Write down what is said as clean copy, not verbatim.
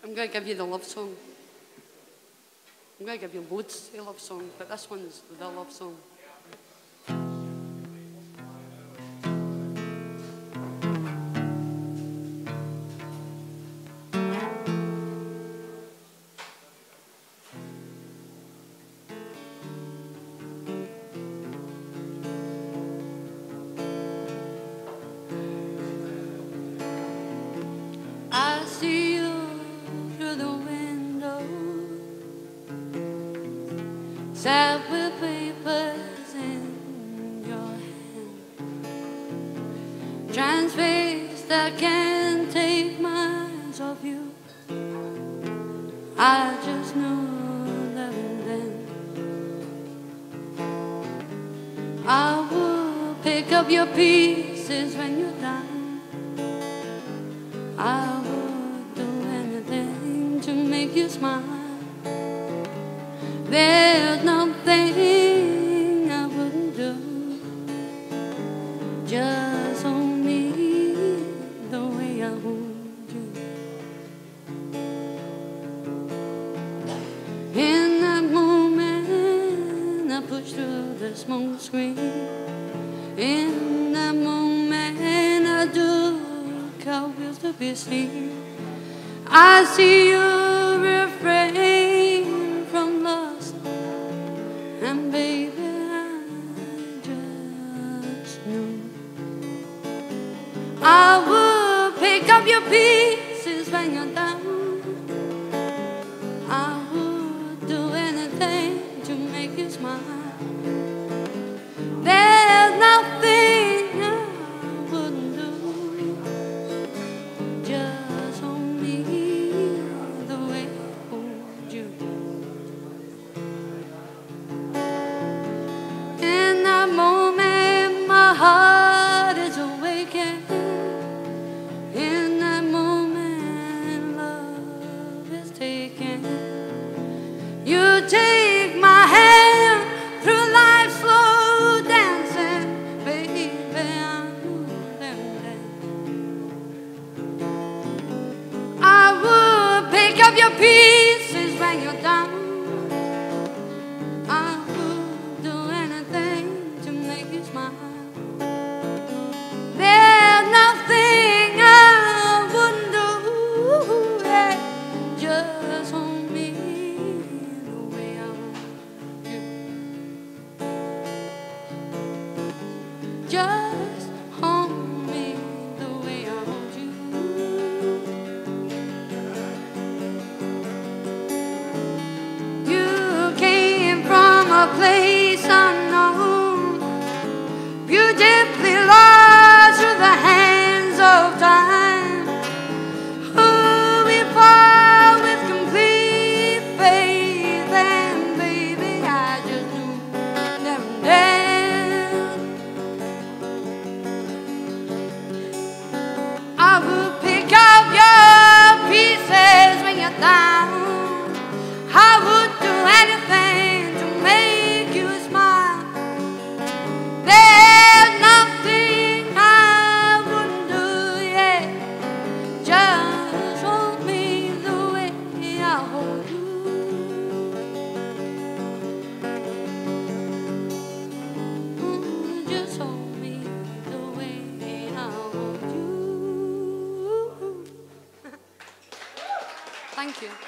I'm going to give you the love song. I'm going to give you loads of love songs, but this one is the love song. I see you through the window, sat with papers in your hand, transfixed, I can't take my eyes off you. I just knew that then I would pick up your pieces when you're done. I would do anything to make you smile. There's nothing I wouldn't do. Just hold me the way I hold you. In that moment I push through the smoke screen. In that moment I do cartwheels to be seen. I see you refrain from lust, and baby I just knew I would pick up your pieces when you're down. I would do anything to make you smile. There's nothing I wouldn't do. Just hold me the way I hold you. In that moment my heart is awakened. In that moment love is taken. You take my hand through life's slow dancing. Baby, I'm I would pick up your pieces when you're done. I would do anything to make you smile. There's nothing I wouldn't do. Yeah. Just hold me the way I want you. Just hold me the way I want you. You came from a place unknown, beautifully lost through the hands of time. Oh, we fall with complete faith, and baby, I just knew them then. I would pick up your pieces when you're down. I would do anything to make you smile. There's nothing I wouldn't do, yeah. Just hold me the way I hold you. Just hold me the way I hold you. Thank you.